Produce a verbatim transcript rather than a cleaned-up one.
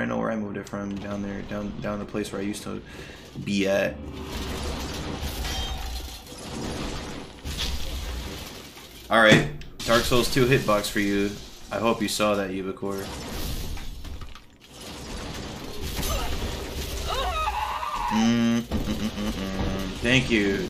know where I moved it from. Down there, down down the place where I used to be at. Alright, Dark Souls two hitbox for you. I hope you saw that, Yubakor. Mm, mm, mm, mm, mm, mm. Thank you.